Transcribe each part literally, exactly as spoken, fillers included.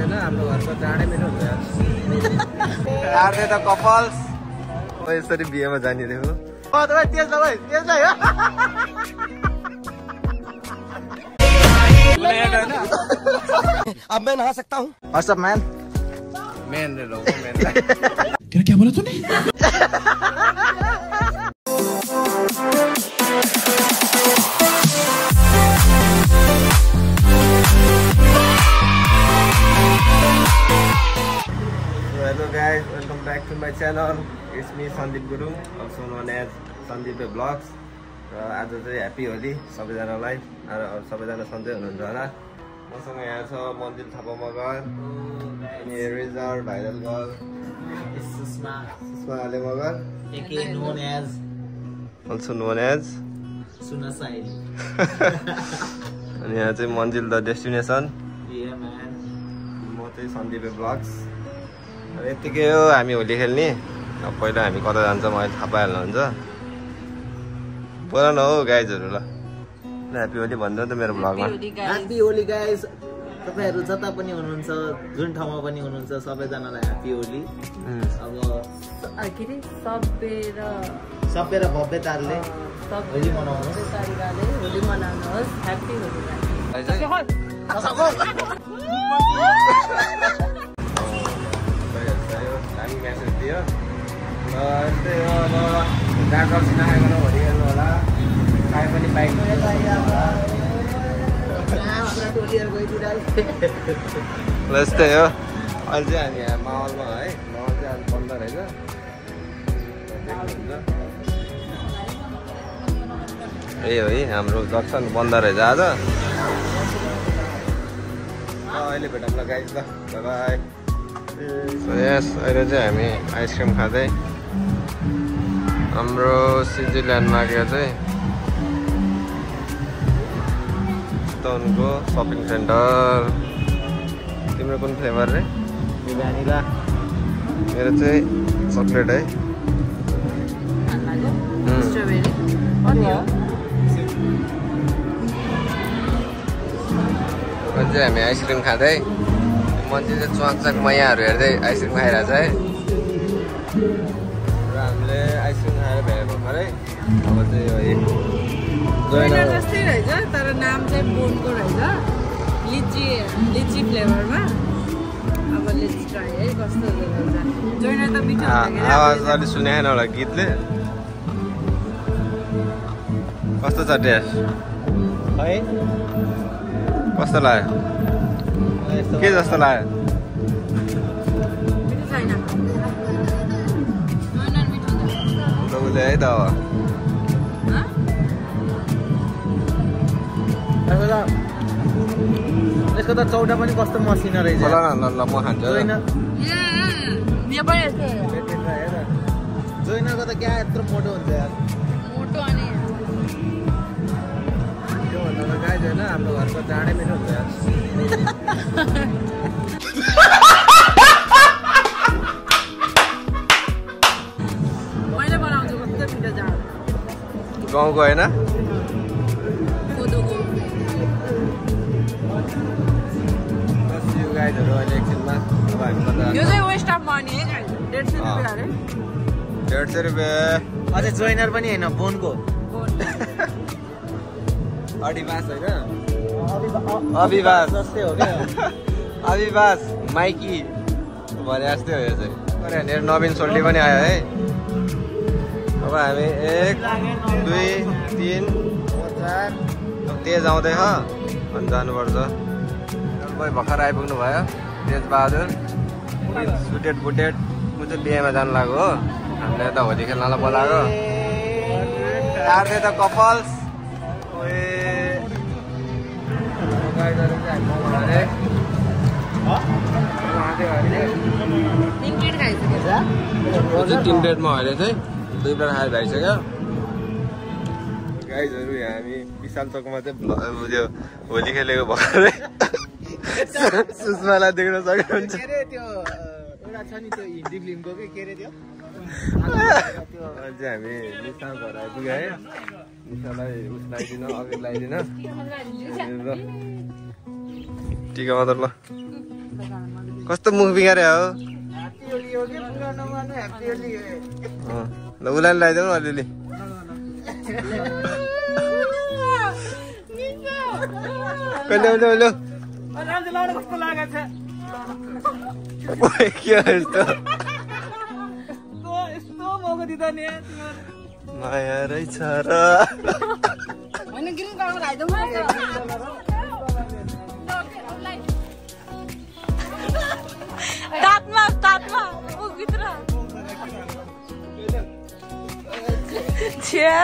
हैन हाम्रो घरको चाँडै मिल्नु हुन्छ यार दे त कपल्स ओ यसरी बिहेमा जाने रे हो ओ दबाई तेज दबाई तेज है अब मैं नहा सकता हूँ व्हाट्स अप मैन मैन रे लो मैन क्या क्या बोला तूने Hello guys, welcome back to my channel. It's me Sandeep Guru, also known as Sandeepey Vlogs. र आज चाहिँ ह्याप्पी होली सबैजनालाई र सबैजना सन्चै हुनुहुन्छ होला मसँग यहाँ छ मन्दिर थापा मगर अनि रिजर viral girl Sushma Sushma Aale Magar aka known as also known as सुना साइल अनि यहाँ चाहिँ मन्दिर द डेस्टिनेसन yeah man म चाहिँ सन्दीपे ब्लग्स यतिकै हो हामी होली खेल्ने अब पहिला हामी कता जान्छ मलाई थाहा पाइहाल्नुहुन्छ बोला न हो गाइजहरू ल ह्याप्पी होली भन्नु त मेरो ब्लगमा ह्याप्पी होली गाइज तपाईहरु जता पनि हुनुहुन्छ जुन ठाउँमा पनि हुनुहुन्छ सबैजनालाई ह्याप्पी होली अब आखिरी सबेर सबेर भव्यताले होली मनाउनुहोस् तरिकाले होली मनाउनुहोस् ह्याप्पी होली हामी मेसेज दियो यस्तै हो अब डाक्टर नखाइकन होली खेल्नु होला खाए पनि बाइक यस्तै हो अहिले चाहिँ हामी यहाँ माहौलमा है माहौल चाहिँ आज बन्द रहेछ ए हो है हाम्रो जक्सन बन्द रहेछ आज अहिले भेटौँ ल गाइज ल बाई यस अहिले चाहिँ हामी आइसक्रिम खाँदै हाम्रो स्विजरल्यान्डमा गयो चाहिँ उनको सपिङ सेन्टर तिम्रो कुन फ्लेभर रे भ्यानिला मेरो चाहिँ चक्लेट है अहिले चाहिँ हामी आइसक्रिम खाँदै मान्छे चाहिँ च्वाक मैयाहरू हेर्दै आइसक्रिम खाइरहेछ है र हामीले आइसक्रिम खाएर भ्याए भर्खरै अब चाहिँ जोइना जस्तै रहेछ तर नाम चाहिँ बोनको रहेछ लिची लिची फ्लेभरमा अब लिची ट्राई है कस्तो रहेछ जोइना त मिठो हुन्छ आवाज अलि सुनेन होला गीतले कस्तो छ टेस्ट है कस्तो लाग्यो के जस्तो लाग्यो मिठो छैन उसले है त अब यसको त चौडा पनि कस्तो मसिनो रहेछ ल ल ल म खान्छु जोइनाको त क्या यत्रो मोटो हुन्छ यार मोटो अनि त्योभन्दा त गाई छैन हाम्रो घरको चाँडै मिल्नु हुन्छ यार मैले बनाउँछु कस्तो मिठो जाँड गाउँको होइन कोदोको गाइजहरू अहिले एकछिनमा अब हामी कता यो चाहिँ वेस्ट अफ मनी है गाइज डेढ सय रुपियाँ अरे डेढ सय रुपियाँ अझै जोइनर पनि होइन बोनको अडिवास होइन अविवास जस्तै हो क्या अविवास माइकी भने जस्तै हो यो चाहिँ यहाँनिर नवीन सोल्टी पनि आयो है अब हामी एक दुई तिन चार तेज आउँदै हो अनि जानुपर्छ कोही भर्खर आइपुग्नु भयो तेज बहादुर सुटेड बुटेड म चाहिँ बिहेमा जानु लाग्यो हो हामीले यता होली खेल्नलाई बोलाएको चार त कपल्स तिन प्लेटमा अहिले चाहिँ दुई प्लेट खाएर भइसक्यो गाइजहरू यहाँ हामी विशाल चोकमा चाहिँ त्यो होली खेलेको भर्खरै सुषमालाई देख्न सक्नुहुन्छ एउटा छ नि त्यो हिन्दी फिल्मको के के अरे त्यो चाहिँ हामी निशा घर आइपुग्यो है निशालाई उस लगाइदिन अघि लगाइदिन टिका मात्र ल कस्तो मुख बिगारे हो ल उलाई लगाइदेऊ अलिअलि कहिले उल्यो उल्यो के यस्तो माया रहेछ र तातमा तातमा उभित्र छ्या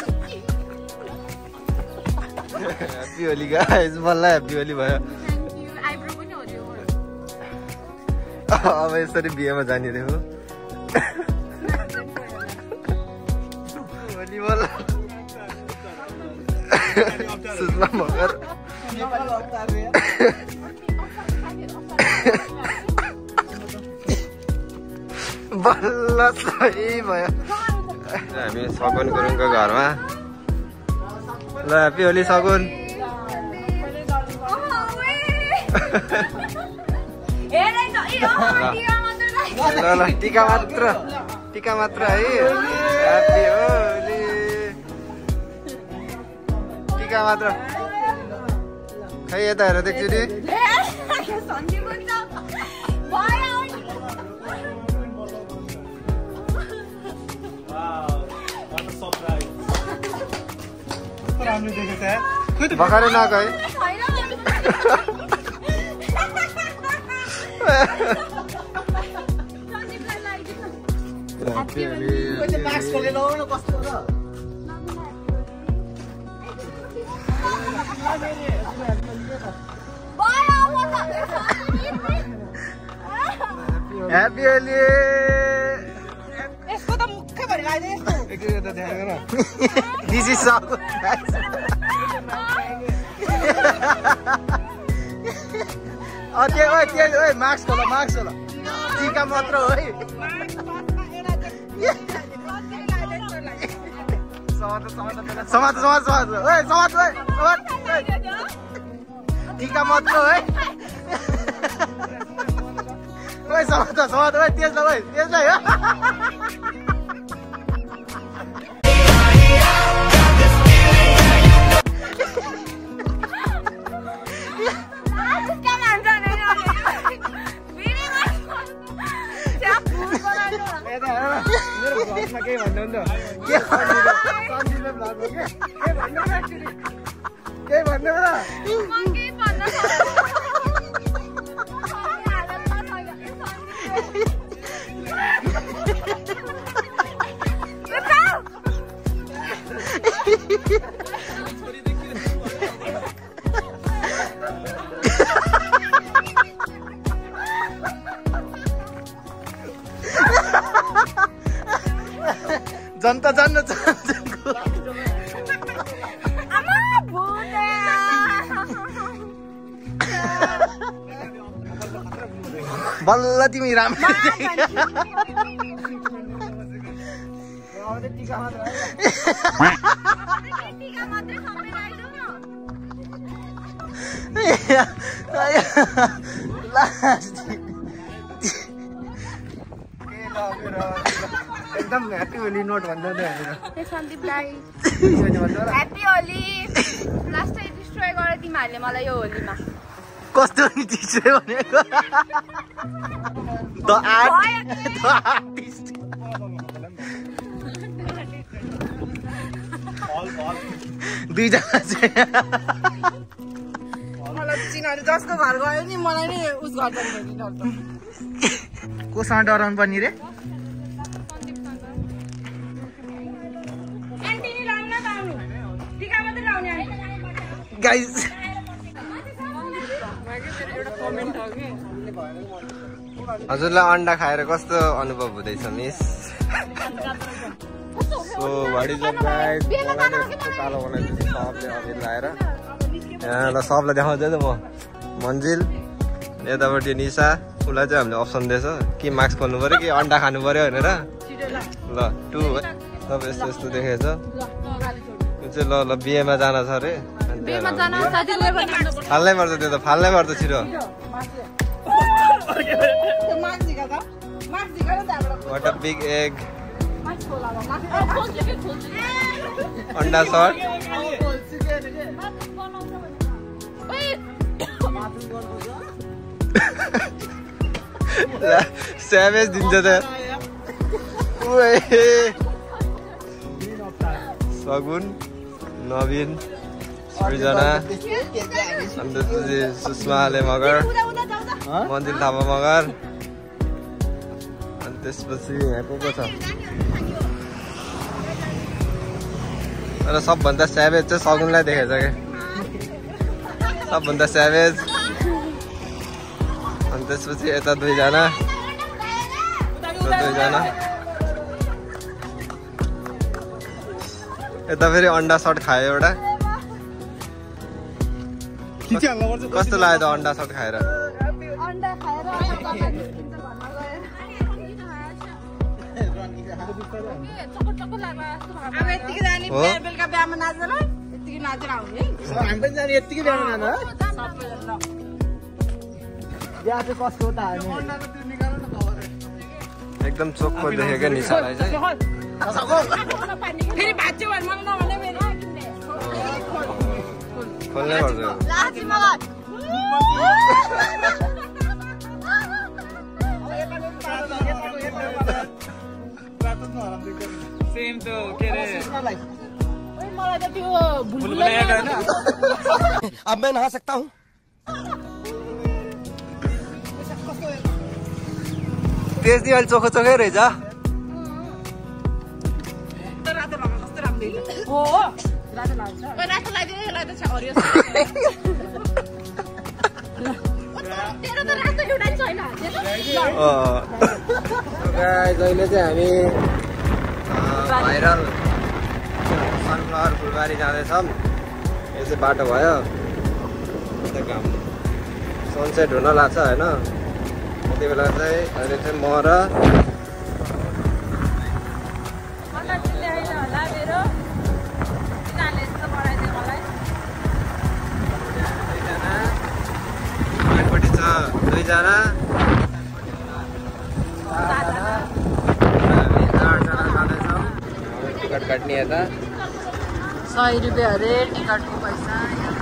ह्याप्पी होली गाइस बल्ल ह्याप्पी होली भयो आइब्रो पनि हो त्यो अब यसरी बिहेमा जाने रे हो होली बल्ल सुषमा मगर बल्ल सही भयो हामी सगुन गुरुङको घरमा ल ह्याप्पी होली सगुन ल ल टिका मात्र टिका मात्र है ह्याप्पी होली टिका मात्र खै यता हेर देख्छु नि भर्खरै नगए ह्याप्पी होली यसको त मुखै भरि लाग्दैन दिस इज सगुन त्यो ओइ त्यो ओइ मास्क होला मास्क होला टिका मात्र हो है समाज समाज समाज ओइ समाज ओइ टिका मात्र है ओइ समाज समाज ओइ त्यसलाई ओइ त्यसलाई हो केही भन्नु के केही भन्नु जनता जान्न चाहन्छु बल्ल तिमी राम्रो एकदम ह्याप्पी होली नोट भन्दै सन्दीपलाई ह्याप्पी होली लास्टै डिस्ट्रोय गरे तिमीहरूले मलाई यो होलीमा कस्तो नि डिस्ट्रोय भनेको द आर्ट द आर्टिस्ट दुईजना चाहिँ मलाई चिनाले जसको घर गयो नि मलाई नि उस गर्छ नि कोसँग डराउनु पर्ने रे गाइस हजुरलाई अन्डा खाएर कस्तो अनुभव हुँदैछ miss so what is up guys मलाई यस्तो कालो बनाइदिन्छ सबले अघि लाएर यहाँ ल सबलाई देखाउँदै त म मन्जिल यतापट्टि निशा उसलाई चाहिँ हामीले अप्सन दिएछ कि मास्क खोल्नु पऱ्यो कि अन्डा खानु पऱ्यो भनेर ल टु है सब यस्तो यस्तो देखेछ त्यो चाहिँ ल ल बिहेमा जान छ अरे फाल्नै पर्छ त्यो त फाल्नै पर्छ छिटो What a big egg. Anda shot. Savage dinja ta. Sagun, Navin, Srijana, and this is Susma Ale Magar, Mandil Thapa Magar, and this was the Apokota. And सब बंदा savage चाहिँ सगुनलाई देखेछ के सब बंदा savage अनि त्यसपछि यता दुईजना दुईजना यता फेरि अन्डा सर्ट खायो एउटा कस्तो लाग्यो त अन्डा सर्ट खाएर अन्डा खाएर अब यतिकै जाने बेलुका बिहामा नाचेर यतिकै नाचेर आउने है हामी पनि जाने यतिकै बिहामा नाच्न बिहा चाहिँ कसको त हामी एकदम चोखो देख्यो क्या निशालाई चाहिँ फेरि भाच्यो भने मलाई नभने मेरो खोल्नै पर्छ सेम तो के रे मलाई त त्यो बुलबुला अब मैं नहा सकता हूँ तेज दिवाली चोखो चोखै रहेछ रातो लगाएको कस्तो राम्रो हो रातो लाग्छ ओइ रातो लाग्दैन यसलाई त छ हरियो तेरो त रातो एउटा छैन अ गाइस अहिले चाहिँ हामी भाइरल सनफ्लावर फुलबारी जाँदैछौँ यो चाहिँ बाटो भयो घाम सनसेट हुन लाग्छ होइन त्यति बेला चाहिँ अहिले चाहिँ म र एकपट्टि छ दुईजना टिकट काट्ने यता सय रुपियाँ अरे टिकटको पैसा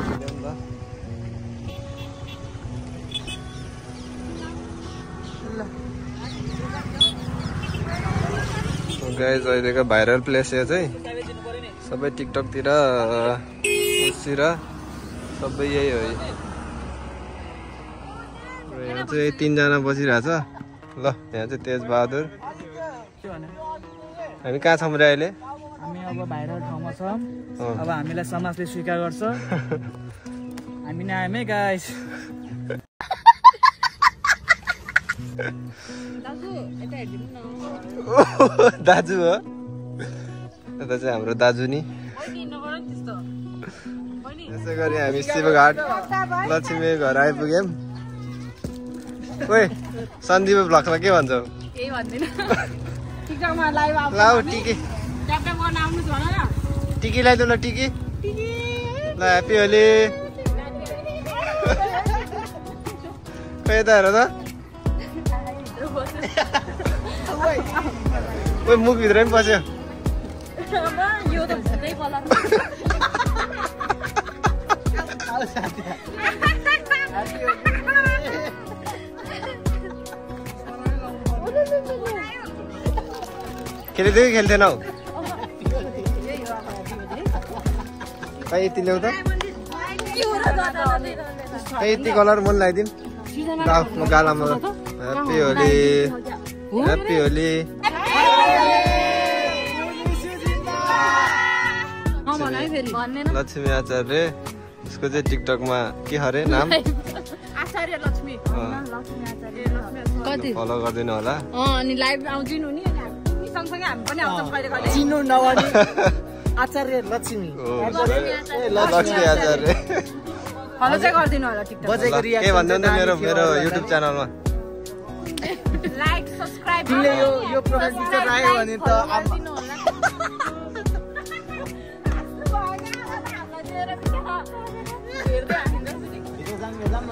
गाइस अहिलेको भाइरल प्लेस यो चाहिँ सबै टिकटकतिर उतिर सबै यही हो यहाँ चाहिँ तिनजना बसिरहेछ ल यहाँ चाहिँ तेज बहादुर हामी कहाँ छौँ र अहिले हामी अब भाइरल ठाउँमा छौँ अब हामीलाई समाजले स्वीकार गर्छ हामी नै आयौँ है गाइस दाजु हो यता चाहिँ हाम्रो दाजु नि यसै गरी हामी शिवघाट लक्ष्मी घर आइपुग्यौँ ओइ सन्दीपै ब्लग्समा के भन्छौ केही भन्दिन टिकटकमा लाइभ आउँछ लाउ टिकी ट्याप गर्न आउनुस् भन न टिकी ल्याइदेऊ ल टिकी ल ह्याप्पी होली खै यता हेर त ओइ मुखभित्र पनि पस्यो यो त भुत्रै बल्ल खेलिदियो कि खेल्थेनौ खै यति ल्याउ त खै यति कलर मन लगाइदिउँ ल म गालामा ह्याप्पी होली ह्याप्पी होली लक्ष्मी आचार्य उसको चाहिँ टिकटकमा के हरे नाम आचार्य लक्ष्मी फलो गरिदिनु होला अनि लाइभ आउँदिनु नि सँगसँगै हामी पनि आउँछौँ कहिले कहिले चिन्नु नगर्ने आचार्य लक्ष्मी लक्ष्मी आचार्य फलो चाहिँ गरिदिनु होला टिकटक बजेको के भन्दै हुँदै मेरो मेरो युट्युब च्यानलमा लाइक सब्स्क्राइब तिमीले यो यो प्रोफाइल पिक्चर राख्यो भने त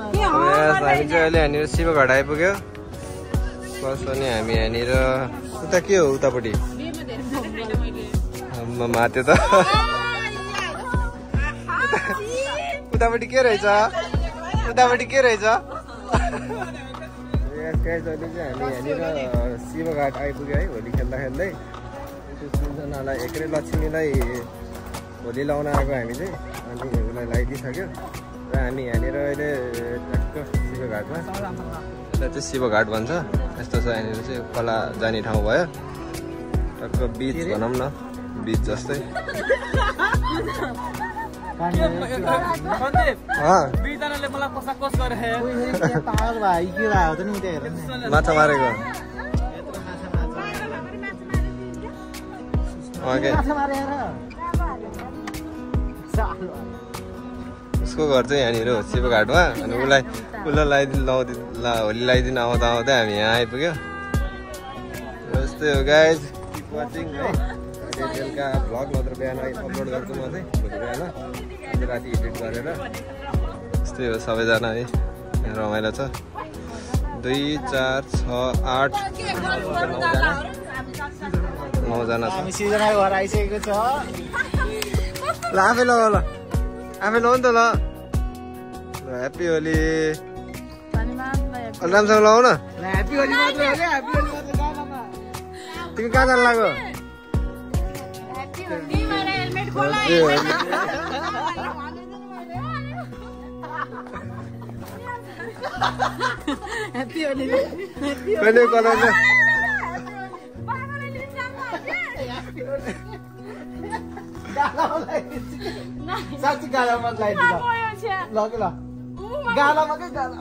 हामी चाहिँ अहिले यहाँनिर शिवघाट आइपुग्यो प्लस अनि हामी यहाँनिर उता के हो उतापट्टि माथि त उतापट्टि के रहेछ उतापट्टि के रहेछ अहिले चाहिँ हामी यहाँनिर शिवघाट आइपुग्यो है होली खेल्दा खेल्दै तिनजनालाई एक्लै लक्ष्मीलाई होली लाउन आएको हामी चाहिँ अनि उसलाई लगाइदिइसक्यो र हामी यहाँनिर अहिले टक्क शिवघाटमा यसलाई चाहिँ शिवघाट भन्छ यस्तो छ यहाँनिर चाहिँ खोला जाने ठाउँ भयो टक्क बिच भनौँ न बिच जस्तै माछा मारेको उसको घर चाहिँ यहाँनिर हो शिवघाटमा अनि उसलाई उसलाई लगाइदिनु लाउँदै ला होली लगाइदिनु आउँदा आउँदै हामी यहाँ आइपुग्यो यस्तै हो गाइज किप वाचिङ है बेलुका भ्लग नत्र बिहान अपलोड गर्छु म चाहिँ भोलि बिहान आज राति एडिट गरेर यस्तै हो सबैजना है रमाइलो छ दुई चार छ आठ नौजना छ घर आइसकेको छ ल आफै लगाउ ल आफै लगाउ नि त ल ह्याप्पी होली राम्रोसँग लगाउ न ह्याप्पी होली मात्र हो क्या ह्याप्पी होली मात्र गानामा तिमी कहाँ जानु लाग्यो कहिले कलर साँच्ची गालामा लगाइदिन्छ ल ल गालामा के गाला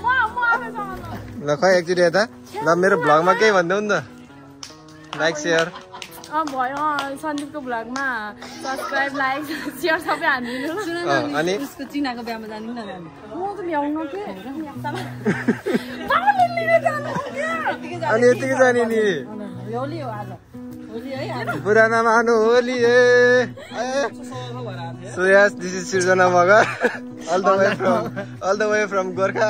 ल खै एकचोटि यता ल मेरो भ्लगमा केही भनिदेऊ नि त लाइक सेयर भयो सन्दीपको भ्लगमा सब्सक्राइब लाइक सेयर सबै हानिदिनु अनि उसको चिनाको बिहामा जानु न म त भ्याउनु के अनि यतिकै जाने नि होली हो आज होली है पुराना मानु होली ए so yes this is Srijana Magar all the way from all the way from Gorkha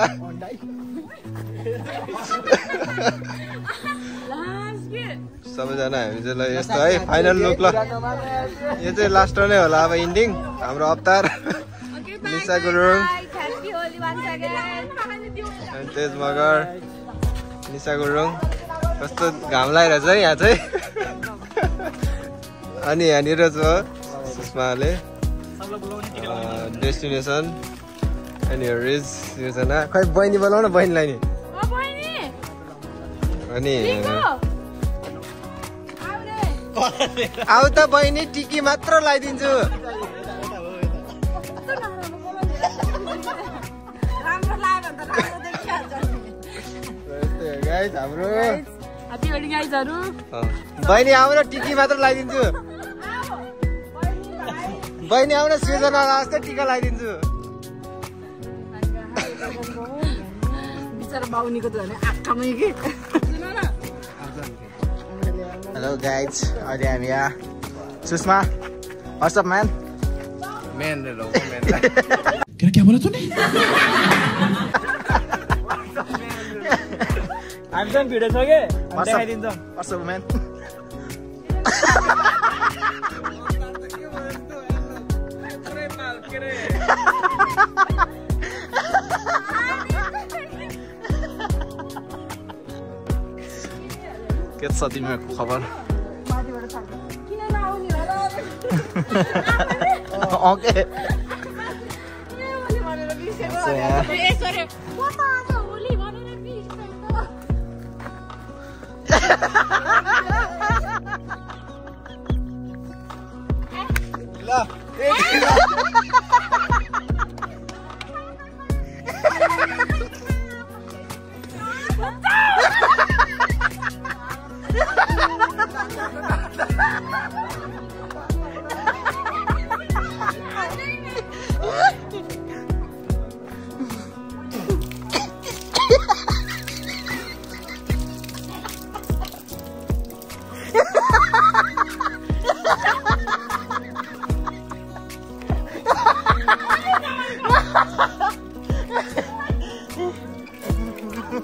सबैजना हामी चाहिँ ल यस्तो है फाइनल लुक ल यो चाहिँ लास्ट नै होला अब इन्डिङ हाम्रो अवतार निशा गुरुङ तेज मगर निशा गुरुङ कस्तो घाम लागिरहेछ है यहाँ चाहिँ अनि यहाँनिर छ सुषमाले डेस्टिनेसन अनि रिज योजना खै बहिनी बोलाउ न बहिनीलाई नि अनि आऊ त बहिनी टिकी मात्र लगाइदिन्छु हाम्रो बहिनी आऊ न टिकी मात्र लगाइदिन्छु बहिनी आऊ न सृजना जस्तै टिका लगाइदिन्छु हेलो गाइज अहिले हामी यहाँ सुषमा व्हाट्सअप मैन मैन रे लो मैन क्या क्या बोला तूने हामीसँग भिडियो छ के देखाइदिन्छौँ व्हाट्सअप मैन के छ तिमीहरूको खबर ओके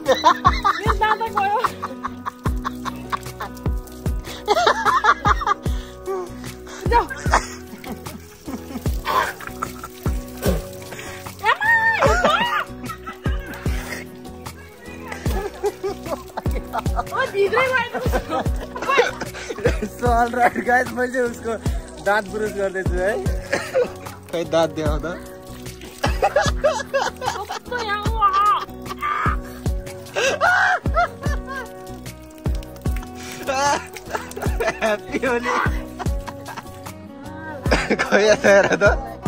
मेरो दादा गयो जाऊ ओ भित्रै गयो सो अलराइट गाइस मैले उसको दाँत ब्रुस गर्दैछु है खै दाँत देखाउ त कस्तो यहाँ ह्याप्पी होली खै हेर त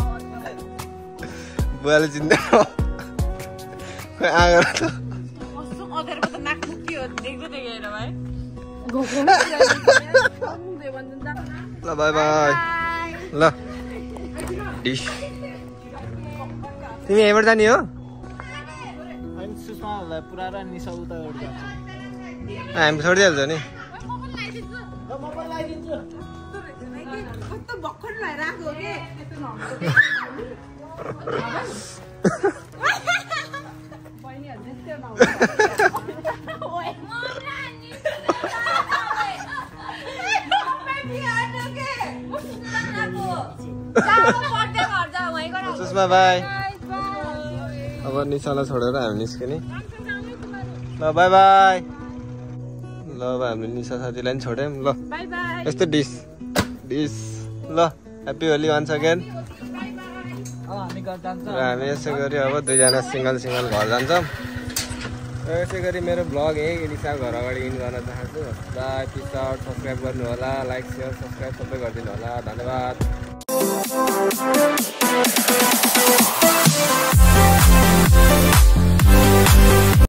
बुवाले चिन्दै खै आगर त कस्तो अधेरको त नाक मुक्यो देख्दै देखेर भाइ ल बाई बाई ल डिस तिमी यहीँबाट जाने हो अनि सुषमालाई पुरा निसा उता गर्छ हामी छोडिदिइहाल्छ नि कस्तो भर्खर लगाइराखेको के सुषमा बाई अब निशालाई छोडेर हामी निस्किने ल बाई बाई ल अब हामीले निशा साथीलाई पनि छोड्यौँ ल यस्तो डिस डिस ल ह्याप्पी होली वान्स अगेन र हामी यसै गरी अब दुईजना सिङ्गल सिङ्गल घर जान्छौँ र यसै गरी मेरो भ्लग यही निशा घर अगाडि इन गर्न चाहन्छु बाई पिस आउट सब्सक्राइब गर्नु होला लाइक सेयर सब्सक्राइब सबै गरिदिनु होला धन्यवाद